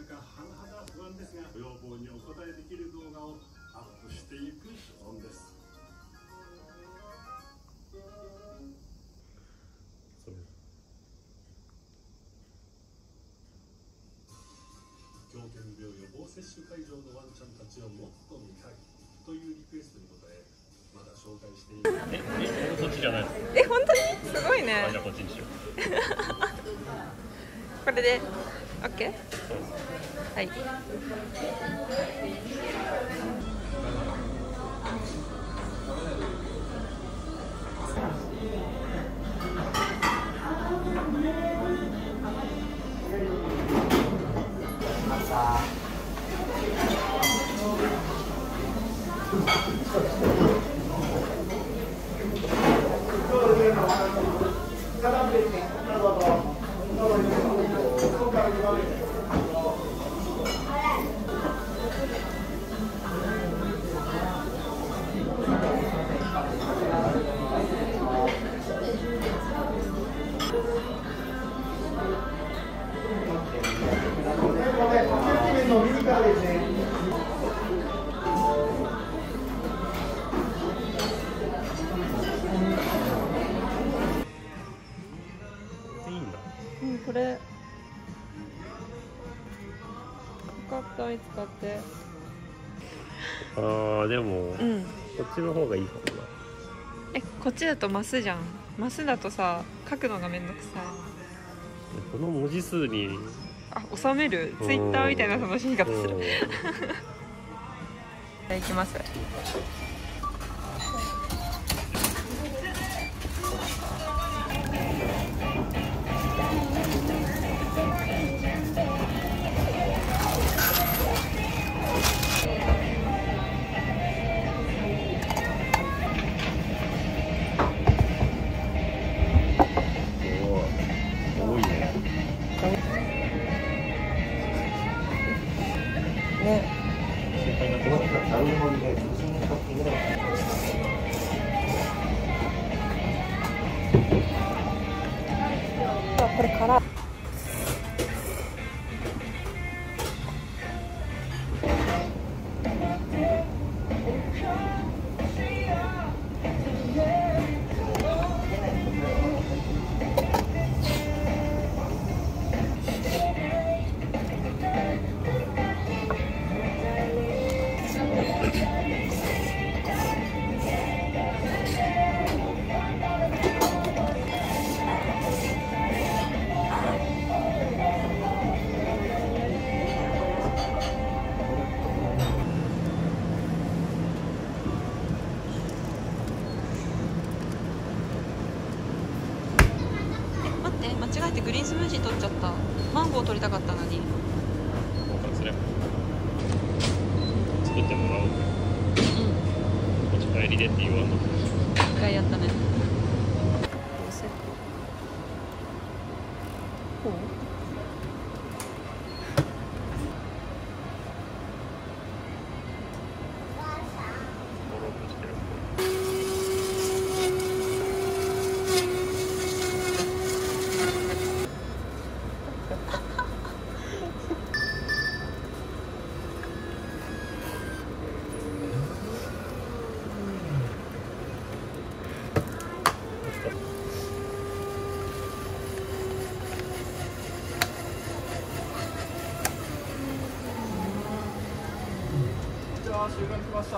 か甚だ不安ですが、ご要望にお答えできる動画をアップしていく所存です。狂犬病予防接種会場のワンちゃんたちをもっと見たいというリクエストに応え、まだ紹介している。 そっちじゃない。 本当にすごいね。 じゃあこっちにしよう。 これで OK？ はい。これよかった見つかって。 ああでも、こっちの方がいいかもな。 こっちだとマスじゃん。マスだとさ書くのがめんどくさい。 この文字数に収めるツイッターみたいな楽しみ方する。じゃあ行きます。これから間違えてグリーンスムージー取っちゃった。マンゴー取りたかったのに。 それ作ってもらおう。持ち帰りでって言わんの。 一回やったね。こう収穫来ました。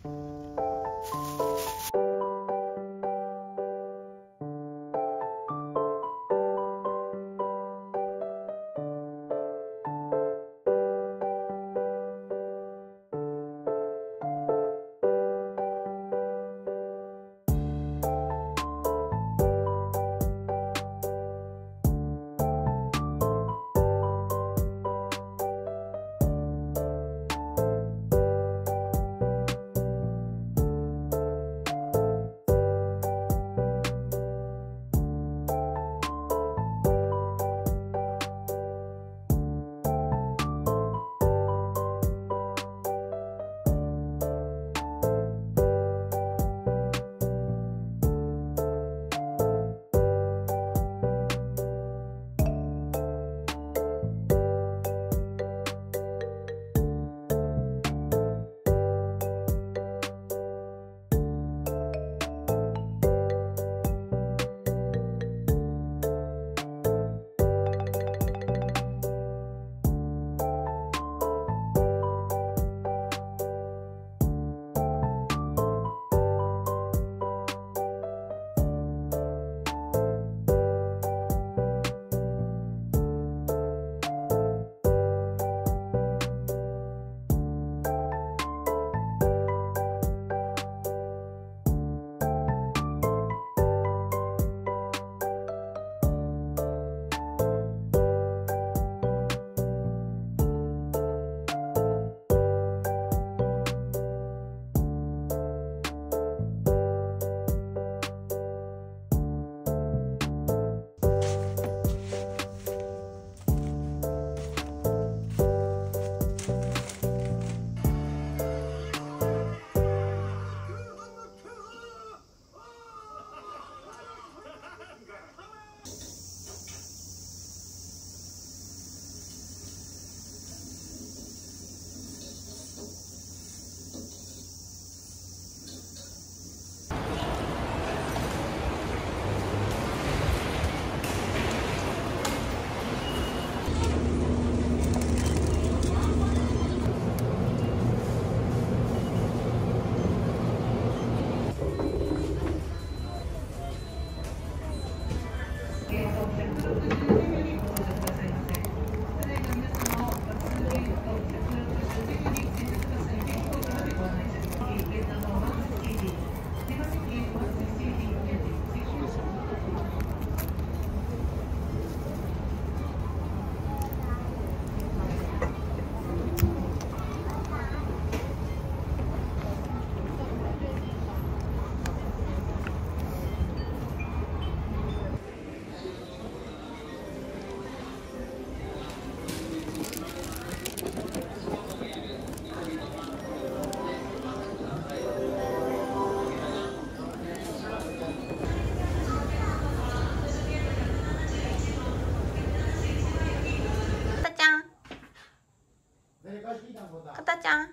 かたちゃん。あ、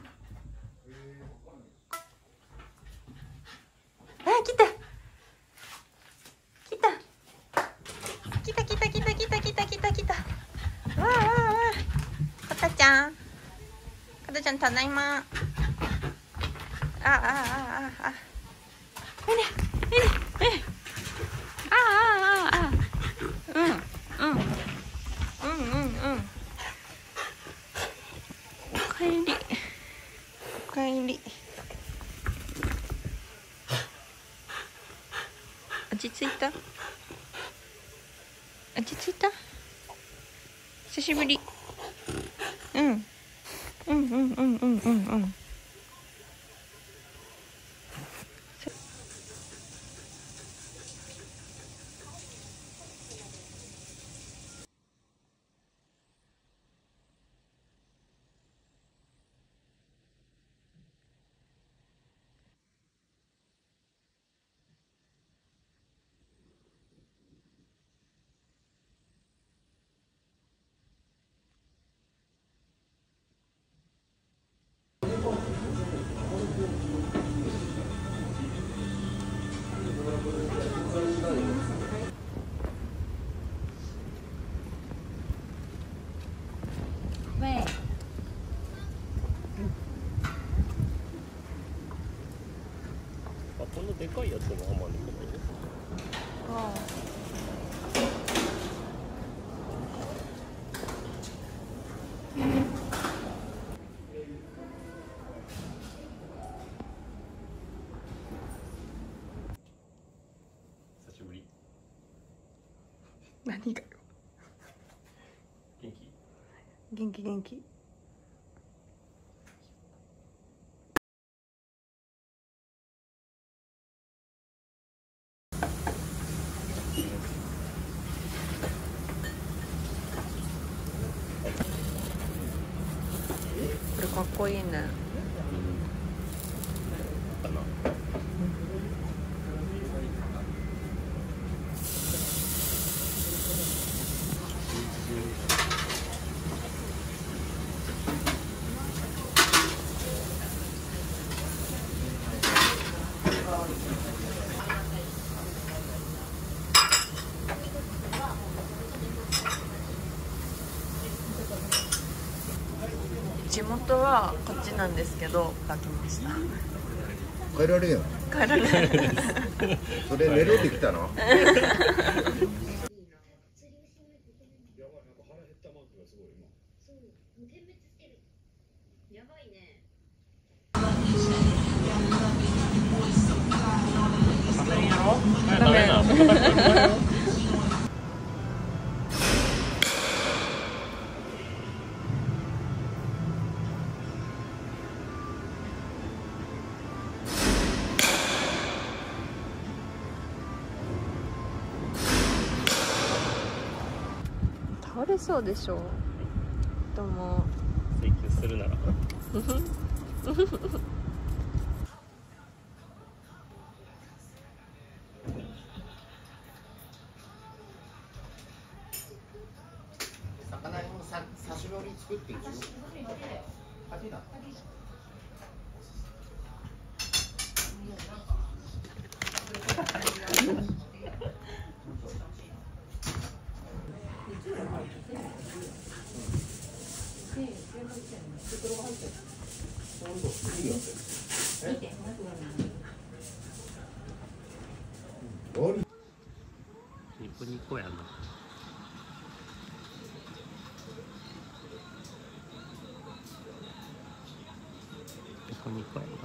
来た。来た。来た来た来た来た来た来た来た。わあわあわあ。かたちゃん。かたちゃんただいま。ああああああ。えねえねえね。ああああああ。うんうんうんうんうん。おかえり。おかえり。落ち着いた？落ち着いた？久しぶり。うん。うんうんうんうんうんうん。 でかいやつもあんまりないよ。 あ久しぶり。 何がよ。 元気？ 元気元気。これかっこいいね。 かな。 地元はこっちなんですけど、書きました。 帰られよ。 帰らない。 それ寝ろってきたの？ ダメな。 倒れそうでしょ。どうも。 請求するなら。 魚の刺し盛り作っていくよ。 ニコニコやな。ニコニコやな。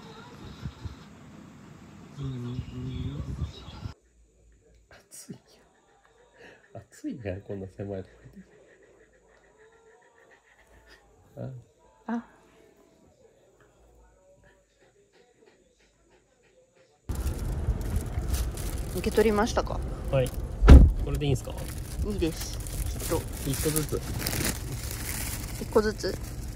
暑いやん。暑いやん、こんな狭いとこで。 あ。受け取りましたか。 はい。これでいいんすか。 いいです。きっと一個ずつ。 一個ずつ。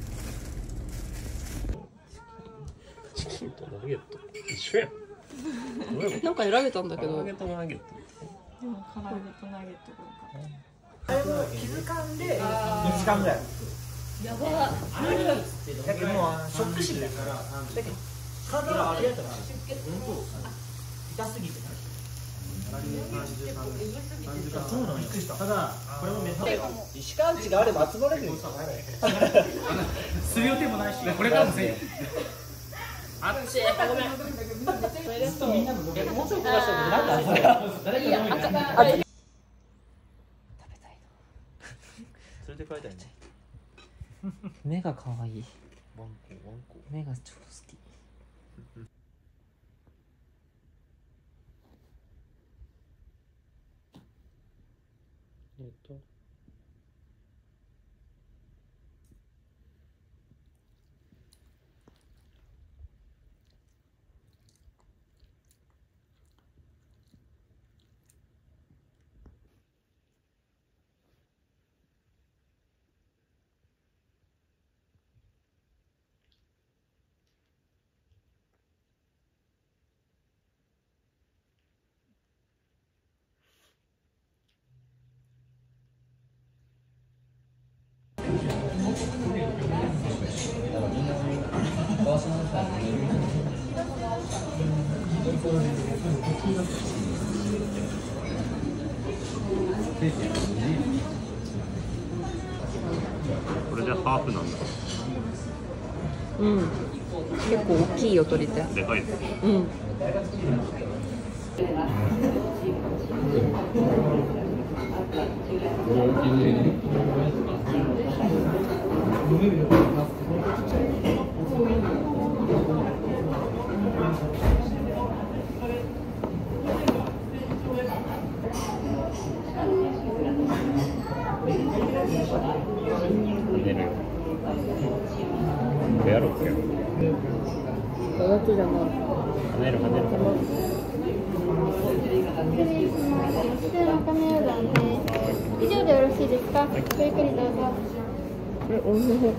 チキンとナゲット。一緒やん。 なんか選べたんだけど。 ナゲットナゲット。 でも唐揚げとナゲットがあれも気づかんで2時間ぐらいやばだけどもうショック死だからだけど体はあれやったら痛すぎてそうなのびっくりしたただこれも石川んちがあれば集まれるんですよする予定もないしこれからもせんよあっちごめんみんなのもうちょっと出したなんか誰か飲みたい連れて帰りたいね。 目が可愛い。 ワンコワンコ。 目が超好き。 これでハーフなんだ。 うん。 結構大きいよ鳥って。 でかい。 うん。 寝るよ。やろうってよ。 おやつじゃない。 跳ねる跳ねる。 以上でよろしいですか。ごゆっくりどうぞ。 おいしい。